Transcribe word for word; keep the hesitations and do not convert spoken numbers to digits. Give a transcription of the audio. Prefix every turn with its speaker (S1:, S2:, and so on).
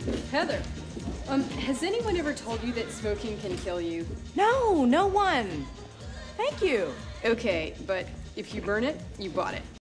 S1: Heather, um, has anyone ever told you that smoking can kill you?
S2: No, no one. Thank you.
S1: Okay, but if you burn it, you bought it.